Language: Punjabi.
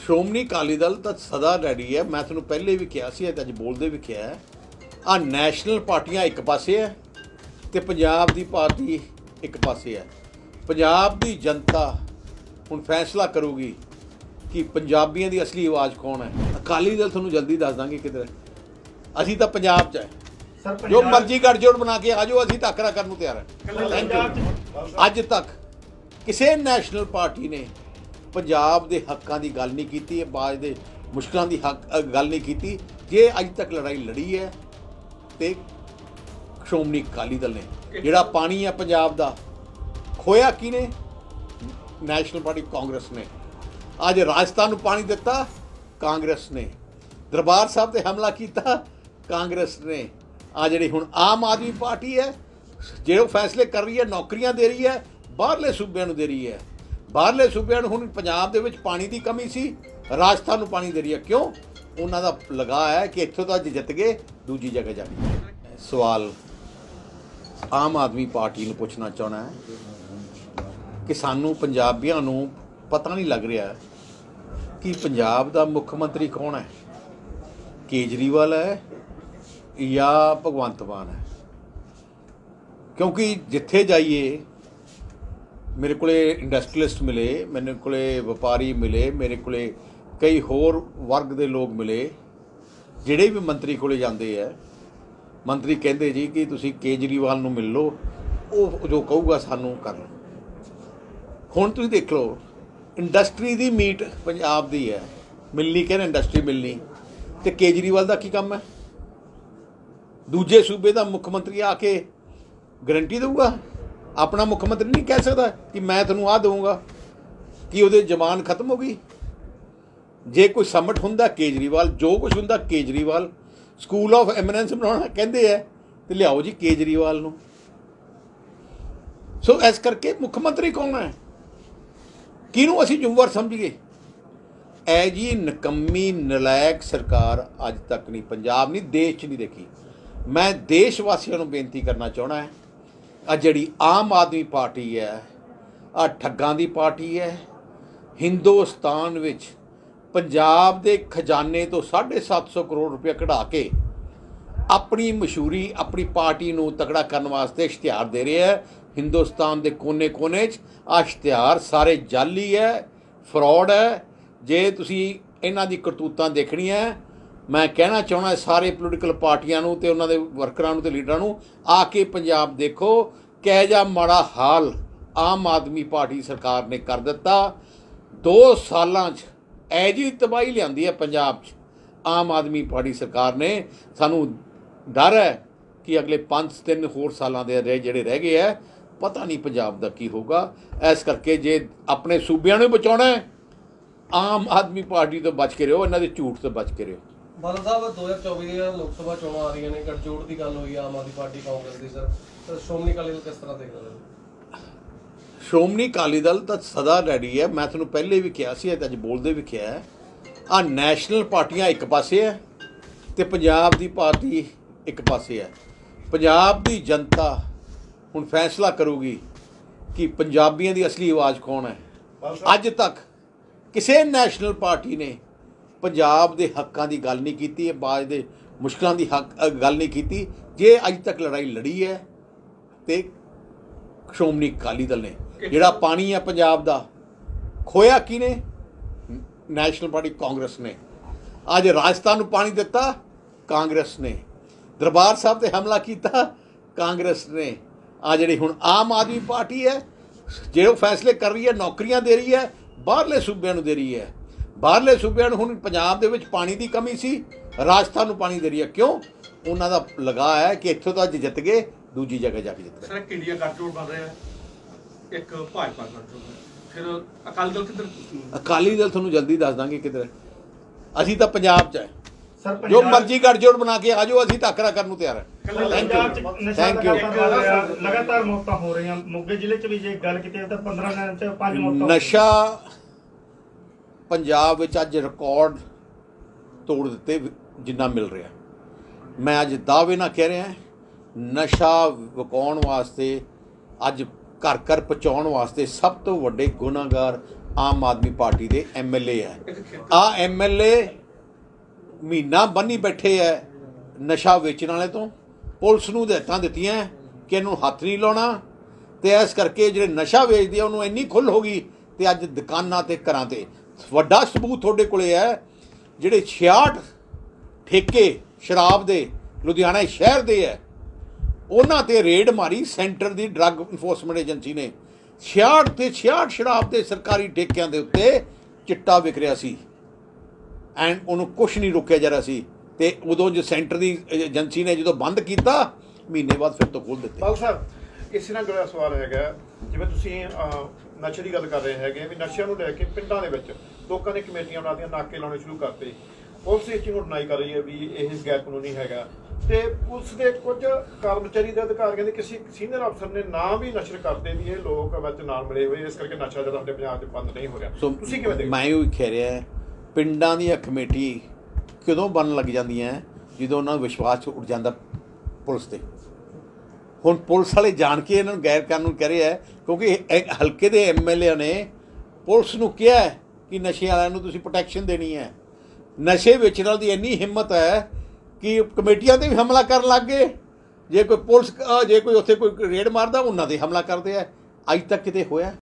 ਸ਼੍ਰੋਮਣੀ ਅਕਾਲੀ ਦਲ ਤਾਂ ਸਦਾ ਰੈਡੀ ਹੈ। ਮੈਂ ਤੁਹਾਨੂੰ ਪਹਿਲੇ ਵੀ ਕਿਹਾ ਸੀ, ਅੱਜ ਬੋਲਦੇ ਵੀ ਕਿਹਾ ਹੈ, ਆ ਨੈਸ਼ਨਲ ਪਾਰਟੀਆਂ ਇੱਕ ਪਾਸੇ ਹੈ ਤੇ ਪੰਜਾਬ ਦੀ ਪਾਰਟੀ ਇੱਕ ਪਾਸੇ ਹੈ। ਪੰਜਾਬ ਦੀ ਜਨਤਾ ਹੁਣ ਫੈਸਲਾ ਕਰੂਗੀ ਕਿ ਪੰਜਾਬੀਆਂ ਦੀ ਅਸਲੀ ਆਵਾਜ਼ ਕੌਣ ਹੈ। ਅਕਾਲੀ ਦਲ ਤੁਹਾਨੂੰ ਜਲਦੀ ਦੱਸ ਦਾਂਗੇ ਕਿਧਰ। ਅਸੀਂ ਤਾਂ ਪੰਜਾਬ 'ਚ ਹੈ, ਜੋ ਮਰਜ਼ੀ ਗੱਠਜੋੜ ਬਣਾ ਕੇ ਆ ਜਾਓ, ਅਸੀਂ ਟਾਕਰਾ ਕਰਨ ਨੂੰ ਤਿਆਰ ਹੈ। ਅੱਜ ਤੱਕ ਕਿਸੇ ਨੈਸ਼ਨਲ ਪਾਰਟੀ ਨੇ ਪੰਜਾਬ ਦੇ ਹੱਕਾਂ ਦੀ ਗੱਲ ਨਹੀਂ ਕੀਤੀ, ਆਵਾਜ਼ ਦੇ ਮੁਸ਼ਕਲਾਂ ਦੀ ਗੱਲ ਨਹੀਂ ਕੀਤੀ। ਜੇ ਅੱਜ ਤੱਕ ਲੜਾਈ ਲੜੀ ਹੈ ਤੇ ਸ਼੍ਰੋਮਣੀ ਅਕਾਲੀ ਦਲ ਨੇ। ਜਿਹੜਾ ਪਾਣੀ ਹੈ ਪੰਜਾਬ ਦਾ ਖੋਇਆ ਕਿਹਨੇ? ਨੈਸ਼ਨਲ ਪਾਰਟੀ ਕਾਂਗਰਸ ਨੇ। ਅੱਜ ਰਾਜਸਥਾਨ ਨੂੰ ਪਾਣੀ ਦਿੱਤਾ ਕਾਂਗਰਸ ਨੇ। ਦਰਬਾਰ ਸਾਹਿਬ ਤੇ ਹਮਲਾ ਕੀਤਾ ਕਾਂਗਰਸ ਨੇ। ਆ ਜਿਹੜੀ ਹੁਣ ਆਮ ਆਦਮੀ ਪਾਰਟੀ ਹੈ, ਜਿਹੜੇ ਫੈਸਲੇ ਕਰ ਰਹੀ ਹੈ, ਨੌਕਰੀਆਂ ਦੇ ਰਹੀ ਹੈ, ਬਾਹਰਲੇ ਸੂਬਿਆਂ ਨੂੰ ਦੇ ਰਹੀ ਹੈ। ਬਾਹਰਲੇ ਸੂਬਿਆਂ ਨੂੰ ਹੁਣ ਪੰਜਾਬ ਦੇ ਵਿੱਚ ਪਾਣੀ ਦੀ ਕਮੀ ਸੀ, ਰਾਜਸਥਾਨ ਨੂੰ ਪਾਣੀ ਦੇ ਰਹੀ ਹੈ। ਕਿਉਂ? ਉਹਨਾਂ ਦਾ ਲਗਾ ਹੈ ਕਿ ਇੱਥੋਂ ਤਾਂ ਜਿੱਤ ਗਏ, ਦੂਜੀ ਜਗ੍ਹਾ ਜਾਣੀ। ਸਵਾਲ ਆਮ ਆਦਮੀ ਪਾਰਟੀ ਨੂੰ ਪੁੱਛਣਾ ਚਾਹੁੰਦਾ ਹੈ ਕਿ ਸਾਨੂੰ ਪੰਜਾਬੀਆਂ ਨੂੰ ਪਤਾ ਨਹੀਂ ਲੱਗ ਰਿਹਾ ਕਿ ਪੰਜਾਬ ਦਾ ਮੁੱਖ ਮੰਤਰੀ ਕੌਣ ਹੈ। ਕੇਜਰੀਵਾਲ ਹੈ ਜਾਂ ਭਗਵੰਤ ਮਾਨ ਹੈ? ਕਿਉਂਕਿ ਜਿੱਥੇ ਜਾਈਏ ਮੇਰੇ ਕੋਲੇ ਇੰਡਸਟਰੀਅਲਿਸਟ ਮਿਲੇ, ਮੇਰੇ ਕੋਲੇ ਵਪਾਰੀ ਮਿਲੇ, ਮੇਰੇ ਕੋਲੇ ਕਈ ਹੋਰ ਵਰਗ ਦੇ ਲੋਕ ਮਿਲੇ। ਜਿਹੜੇ ਵੀ ਮੰਤਰੀ ਕੋਲੇ ਜਾਂਦੇ ਹੈ, ਮੰਤਰੀ ਕਹਿੰਦੇ ਜੀ ਕਿ ਤੁਸੀਂ ਕੇਜਰੀਵਾਲ ਨੂੰ ਮਿਲ ਲਓ, ਉਹ ਜੋ ਕਹੂਗਾ ਸਾਨੂੰ ਕਰ ਲਓ। ਹੁਣ ਤੁਸੀਂ ਦੇਖ ਲਓ, ਇੰਡਸਟਰੀ ਦੀ ਮੀਟ ਪੰਜਾਬ ਦੀ ਹੈ, ਮਿਲਣੀ ਕਹਿੰਦੇ ਇੰਡਸਟਰੀ ਮਿਲਣੀ, ਤੇ ਕੇਜਰੀਵਾਲ ਦਾ ਕੀ ਕੰਮ ਹੈ? ਦੂਜੇ ਸੂਬੇ ਦਾ ਮੁੱਖ ਮੰਤਰੀ ਆ ਕੇ ਗਰੰਟੀ ਦੇਊਗਾ? ਆਪਣਾ ਮੁੱਖ ਮੰਤਰੀ ਨਹੀਂ ਕਹਿ ਸਕਦਾ ਕਿ ਮੈਂ ਤੁਹਾਨੂੰ ਆਹ ਦਊਂਗਾ? ਕਿ ਉਹਦੇ ਜ਼ਬਾਨ ਖਤਮ ਹੋ ਗਈ? ਜੇ ਕੋਈ ਸਮਟ ਹੁੰਦਾ ਕੇਜਰੀਵਾਲ, ਜੋ ਕੁਛ ਹੁੰਦਾ ਕੇਜਰੀਵਾਲ। ਸਕੂਲ ਆਫ ਐਮੀਨੈਂਸ ਬਣਾਉਣਾ ਕਹਿੰਦੇ ਹੈ ਤੇ ਲਿਆਓ ਜੀ ਕੇਜਰੀਵਾਲ ਨੂੰ। ਸੋ ਇਸ ਕਰਕੇ ਮੁੱਖ ਮੰਤਰੀ ਕੌਣ ਹੈ? ਕਿਹਨੂੰ ਅਸੀਂ ਜ਼ਿੰਮੇਵਾਰ ਸਮਝੀਏ? ਇਹ ਜੀ ਨਿਕੰਮੀ ਨਲਾਇਕ ਸਰਕਾਰ ਅੱਜ ਤੱਕ ਨਹੀਂ, ਪੰਜਾਬ ਨਹੀਂ, ਦੇਸ਼ 'ਚ ਨਹੀਂ ਦੇਖੀ। ਮੈਂ ਦੇਸ਼ ਵਾਸੀਆਂ ਨੂੰ ਬੇਨਤੀ ਕਰਨਾ ਚਾਹੁੰਦਾ ਹੈ, ਆ ਜਿਹੜੀ ਆਮ ਆਦਮੀ ਪਾਰਟੀ ਹੈ, ਆ ਠੱਗਾਂ ਦੀ ਪਾਰਟੀ ਹੈ। ਹਿੰਦੁਸਤਾਨ ਵਿੱਚ ਪੰਜਾਬ ਦੇ ਖਜ਼ਾਨੇ ਤੋਂ 750 ਕਰੋੜ ਰੁਪਏ ਕਢਾ ਕੇ ਆਪਣੀ ਮਸ਼ਹੂਰੀ, ਆਪਣੀ ਪਾਰਟੀ ਨੂੰ ਤਕੜਾ ਕਰਨ ਵਾਸਤੇ ਇਸ਼ਤਿਹਾਰ ਦੇ ਰਿਹਾ ਹੈ। ਹਿੰਦੁਸਤਾਨ ਦੇ ਕੋਨੇ-ਕੋਨੇ 'ਚ ਆ ਇਸ਼ਤਿਹਾਰ ਸਾਰੇ ਜਾਲੀ ਹੈ, ਫਰਾਡ ਹੈ। ਜੇ ਤੁਸੀਂ ਇਹਨਾਂ ਦੀ ਕਰਤੂਤਾਂ ਦੇਖਣੀਆਂ, ਮੈਂ ਕਹਿਣਾ ਚਾਹੁੰਦਾ ਸਾਰੇ ਪੋਲੀਟੀਕਲ ਪਾਰਟੀਆਂ ਨੂੰ ਤੇ ਉਹਨਾਂ ਦੇ ਵਰਕਰਾਂ ਨੂੰ ਤੇ ਲੀਡਰਾਂ ਨੂੰ, ਆ ਕੇ ਪੰਜਾਬ ਦੇਖੋ ਕਿਹੋ ਜਿਹਾ ਮਾੜਾ ਹਾਲ ਆਮ ਆਦਮੀ ਪਾਰਟੀ ਸਰਕਾਰ ਨੇ ਕਰ ਦਿੱਤਾ। 2 ਸਾਲਾਂ 'ਚ ਇਹੋ ਜਿਹੀ ਤਬਾਹੀ ਲਿਆਂਦੀ ਹੈ ਪੰਜਾਬ 'ਚ ਆਮ ਆਦਮੀ ਪਾਰਟੀ ਸਰਕਾਰ ਨੇ। ਸਾਨੂੰ ਡਰ ਹੈ ਕਿ ਅਗਲੇ 5-3 ਹੋਰ ਸਾਲਾਂ ਦੇ ਜਿਹੜੇ ਰਹਿ ਗਏ ਹੈ, ਪਤਾ ਨਹੀਂ ਪੰਜਾਬ ਦਾ ਕੀ ਹੋਊਗਾ। ਇਸ ਕਰਕੇ ਜੇ ਆਪਣੇ ਸੂਬਿਆਂ ਨੂੰ ਬਚਾਉਣਾ ਹੈ, ਆਮ ਆਦਮੀ ਪਾਰਟੀ ਤੋਂ ਬਚ ਕੇ ਰਹੋ, ਇਹਨਾਂ ਦੇ ਝੂਠ ਤੋਂ ਬਚ ਕੇ ਰਹੋ। ਬਾਦਲ ਸਾਹਿਬ 2024 ਦੀਆਂ ਲੋਕ ਸਭਾ ਚੋਣਾਂ ਆ ਰਹੀਆਂ ਨੇ, ਗੱਠਜੋੜ ਦੀ ਗੱਲ ਹੋਈ ਆਮ ਆਦਮੀ ਪਾਰਟੀ ਕਾਂਗਰਸ ਦੀ। ਸਰ ਸ਼੍ਰੋਮਣੀ ਅਕਾਲੀ ਦਲ ਕਿਸ ਤਰ੍ਹਾਂ ਦੇਖਦਾ ਹੈ? ਸ਼੍ਰੋਮਣੀ ਅਕਾਲੀ ਦਲ ਤਾਂ ਸਦਾ ਰੈਡੀ ਹੈ। ਮੈਂ ਤੁਹਾਨੂੰ ਪਹਿਲੇ ਵੀ ਕਿਹਾ ਸੀ, ਅੱਜ ਬੋਲਦੇ ਵੀ ਕਿਹਾ ਹੈ, ਆ ਨੈਸ਼ਨਲ ਪਾਰਟੀਆਂ ਇੱਕ ਪਾਸੇ ਹੈ ਤੇ ਪੰਜਾਬ ਦੀ ਪਾਰਟੀ ਇੱਕ ਪਾਸੇ ਹੈ। ਪੰਜਾਬ ਦੀ ਜਨਤਾ ਹੁਣ ਫੈਸਲਾ ਕਰੂਗੀ ਕਿ ਪੰਜਾਬੀਆਂ ਦੀ ਅਸਲੀ ਆਵਾਜ਼ ਕੌਣ ਹੈ। ਅੱਜ ਤੱਕ ਕਿਸੇ ਨੈਸ਼ਨਲ ਪਾਰਟੀ ਨੇ ਪੰਜਾਬ ਦੇ ਹੱਕਾਂ ਦੀ ਗੱਲ ਨਹੀਂ ਕੀਤੀ, ਆਵਾਜ਼ ਦੇ ਮੁਸ਼ਕਲਾਂ ਦੀ ਗੱਲ ਨਹੀਂ ਕੀਤੀ। ਜੇ ਅੱਜ ਤੱਕ ਲੜਾਈ ਲੜੀ ਹੈ ਤੇ ਸ਼੍ਰੋਮਣੀ ਅਕਾਲੀ ਦਲ ਨੇ। ਜਿਹੜਾ ਪਾਣੀ ਹੈ ਪੰਜਾਬ ਦਾ ਖੋਇਆ ਕਿਹਨੇ? ਨੈਸ਼ਨਲ ਪਾਰਟੀ ਕਾਂਗਰਸ ਨੇ। ਅੱਜ ਰਾਜਸਥਾਨ ਨੂੰ ਪਾਣੀ ਦਿੱਤਾ ਕਾਂਗਰਸ ਨੇ। ਦਰਬਾਰ ਸਾਹਿਬ ਤੇ ਹਮਲਾ ਕੀਤਾ ਕਾਂਗਰਸ ਨੇ। ਆ ਜਿਹੜੀ ਹੁਣ ਆਮ ਆਦਮੀ ਪਾਰਟੀ ਹੈ, ਜਿਹੜੇ ਫੈਸਲੇ ਕਰ ਰਹੀ ਹੈ, ਨੌਕਰੀਆਂ ਦੇ ਰਹੀ ਹੈ, ਬਾਹਰਲੇ ਸੂਬਿਆਂ ਨੂੰ ਦੇ ਰਹੀ ਹੈ। ਬਾਹਰਲੇ ਸੂਬਿਆਂ ਨੂੰ ਹੁਣ ਪੰਜਾਬ ਦੇ ਵਿੱਚ ਪਾਣੀ ਦੀ ਕਮੀ ਸੀ, ਰਾਜਸਥਾਨ ਨੂੰ ਪਾਣੀ ਦੇ ਰਹੀ ਹੈ। ਕਿਉਂ? ਉਹਨਾਂ ਦਾ ਲਗਾ ਹੈ ਕਿ ਇੱਥੋਂ ਤਾਂ ਜਿੱਤ ਗਏ, ਦੂਜੀ ਜਗ੍ਹਾ ਜਾ ਕੇ ਜਿੱਤ ਗਏ। ਸਰ ਇੱਕ ਇੰਡੀਆ ਗੱਠਜੋੜ ਬਣ ਰਿਹਾ ਹੈ, ਇੱਕ ਭਾਜਪਾ ਗੱਠਜੋੜ, ਫਿਰ ਅਕਾਲੀ ਦਲ ਕਿੱਧਰ? ਅਕਾਲੀ ਦਲ ਤੁਹਾਨੂੰ ਜਲਦੀ ਦੱਸ ਦਾਂਗੇ ਕਿੱਧਰ। ਅਸੀਂ ਤਾਂ ਪੰਜਾਬ 'ਚ ਹੈ, ਜੋ ਮਰਜ਼ੀ ਗੱਠਜੋੜ ਬਣਾ ਕੇ ਆ ਜਾਓ, ਅਸੀਂ ਟਾਕਰਾ ਕਰਨ ਨੂੰ ਤਿਆਰ ਹੈ। Thank you. ਲਗਾਤਾਰ ਮੌਤਾਂ ਹੋ ਰਹੀਆਂ ਮੋਗੇ ਜ਼ਿਲ੍ਹੇ 'ਚ ਵੀ, ਜੇ ਗੱਲ ਕੀਤੀ ਤਾਂ 15 ਦਿਨਾਂ 'ਚ 5 ਮੌਤਾਂ। ਨਸ਼ਾ ਪੰਜਾਬ ਵਿੱਚ ਅੱਜ ਰਿਕਾਰਡ ਤੋੜ ਦਿੱਤੇ ਜਿੰਨਾ ਮਿਲ ਰਿਹਾ। ਮੈਂ ਅੱਜ ਦਾਅਵੇ ਨਾਲ ਕਹਿ ਰਿਹਾ, ਨਸ਼ਾ ਵਿਕਾਉਣ ਵਾਸਤੇ, ਅੱਜ ਘਰ ਘਰ ਪਹੁੰਚਾਉਣ ਵਾਸਤੇ ਸਭ ਤੋਂ ਵੱਡੇ ਗੁਨਾਹਗਾਰ ਆਮ ਆਦਮੀ ਪਾਰਟੀ ਦੇ MLA ਹੈ। ਆ MLA ਮਹੀਨਾ ਬੰਨੀ ਬੈਠੇ ਹੈ ਨਸ਼ਾ ਵੇਚਣ ਵਾਲੇ ਤੋਂ। ਪੁਲਿਸ ਨੂੰ ਹਦਾਇਤਾਂ ਦਿੱਤੀਆਂ ਕਿ ਇਹਨੂੰ ਹੱਥ ਨਹੀਂ ਲਾਉਣਾ, ਤੇ ਇਸ ਕਰਕੇ ਜਿਹੜੇ ਨਸ਼ਾ ਵੇਚਦੇ ਆ ਉਹਨੂੰ ਇੰਨੀ ਖੁੱਲ੍ਹ ਹੋ ਗਈ, ਤੇ ਅੱਜ ਦੁਕਾਨਾਂ ਤੇ ਘਰਾਂ ਤੇ ਵੱਡਾ ਸਬੂਤ ਤੁਹਾਡੇ ਕੋਲੇ ਹੈ। ਜਿਹੜੇ 66 ਠੇਕੇ ਸ਼ਰਾਬ ਦੇ ਲੁਧਿਆਣਾ ਸ਼ਹਿਰ ਦੇ ਹੈ, ਉਹਨਾਂ ਤੇ ਰੇਡ ਮਾਰੀ ਸੈਂਟਰ ਦੀ ਡਰੱਗ ਇਨਫੋਰਸਮੈਂਟ ਏਜੰਸੀ ਨੇ। 66 ਸ਼ਰਾਬ ਦੇ ਸਰਕਾਰੀ ਠੇਕਿਆਂ ਦੇ ਉੱਤੇ ਚਿੱਟਾ ਵਿਕ ਰਿਹਾ ਸੀ, ਐਂਡ ਉਹਨੂੰ ਕੁਛ ਨਹੀਂ ਰੋਕਿਆ ਜਾ ਰਿਹਾ ਸੀ। ਤੇ ਉਦੋਂ ਜੋ ਸੈਂਟਰ ਦੀ ਏਜੰਸੀ ਨੇ ਜਦੋਂ ਬੰਦ ਕੀਤਾ, ਮਹੀਨੇ ਬਾਅਦ ਫਿਰ ਤੋਂ ਖੋਲ੍ਹ ਦਿੱਤੇ। ਬਾਬੂ ਸਾਹਿਬ, ਇਸੇ ਨਾਲ ਜੁੜਿਆ ਸਵਾਲ ਹੈਗਾ, ਜਿਵੇਂ ਤੁਸੀਂ ਨਸ਼ੇ ਦੀ ਗੱਲ ਕਰ ਰਹੇ ਹੈਗੇ ਵੀ ਨਸ਼ਿਆਂ ਨੂੰ ਲੈ ਕੇ ਪਿੰਡਾਂ ਦੇ ਵਿੱਚ ਲੋਕਾਂ ਨੇ ਕਮੇਟੀਆਂ ਬਣਾਤੀਆਂ, ਨਾਕੇ ਲਾਉਣੇ ਸ਼ੁਰੂ ਕਰਤੇ। ਪੁਲਿਸ ਇਸ ਚੀਜ਼ ਨੂੰ ਡਿਨਾਈ ਕਰ ਰਹੀ ਹੈ ਵੀ ਇਹ ਗੈਰ ਕਾਨੂੰਨੀ ਹੈਗਾ, ਤੇ ਪੁਲਿਸ ਦੇ ਕੁਝ ਕਰਮਚਾਰੀ ਦੇ ਅਧਿਕਾਰੀਆਂ ਦੇ ਕਿਸੇ ਸੀਨੀਅਰ ਅਫਸਰ ਨੇ ਨਾਂ ਵੀ ਨਸ਼ਰ ਕਰਦੇ ਵੀ ਇਹ ਲੋਕ ਵਿੱਚ ਨਾਲ ਮਿਲੇ ਹੋਏ, ਇਸ ਕਰਕੇ ਨਸ਼ਾ ਜਿਹੜਾ ਸਾਡੇ ਪੰਜਾਬ 'ਚ ਬੰਦ ਨਹੀਂ ਹੋ ਰਿਹਾ। ਤੁਸੀਂ ਕਿਵੇਂ ਦੇਖਦੇ? ਮੈਂ ਉਹ ਕਹਿ ਰਿਹਾ, ਪਿੰਡਾਂ ਦੀਆਂ ਕਮੇਟੀ ਕਦੋਂ ਬਣਨ ਲੱਗ ਜਾਂਦੀਆਂ ਜਦੋਂ ਉਹਨਾਂ ਨੂੰ ਵਿਸ਼ਵਾਸ ਉੱਠ ਜਾਂਦਾ ਪੁਲਿਸ 'ਤੇ। ਹੁਣ ਪੁਲਿਸ ਵਾਲੇ ਜਾਣ ਕੇ ਇਹਨਾਂ ਨੂੰ ਗੈਰ ਕਾਨੂੰਨ ਕਹਿ ਰਹੇ ਹੈ, ਕਿਉਂਕਿ ਹਲਕੇ ਦੇ MLA ਨੇ ਪੁਲਿਸ ਨੂੰ ਕਿਹਾ ਕਿ ਨਸ਼ੇ ਵਾਲਿਆਂ ਨੂੰ ਤੁਸੀਂ ਪ੍ਰੋਟੈਕਸ਼ਨ ਦੇਣੀ ਹੈ। ਨਸ਼ੇ ਵੇਚਣ ਵਾਲੀ ਦੀ ਇੰਨੀ ਹਿੰਮਤ ਹੈ ਕਿ ਕਮੇਟੀਆਂ 'ਤੇ ਵੀ ਹਮਲਾ ਕਰਨ ਲੱਗ ਗਏ। ਜੇ ਕੋਈ ਪੁਲਿਸ ਜੇ ਕੋਈ ਉੱਥੇ ਕੋਈ ਰੇਡ ਮਾਰਦਾ, ਉਹਨਾਂ 'ਤੇ ਹਮਲਾ ਕਰਦੇ ਆ। ਅੱਜ ਤੱਕ ਕਿਤੇ ਹੋਇਆ?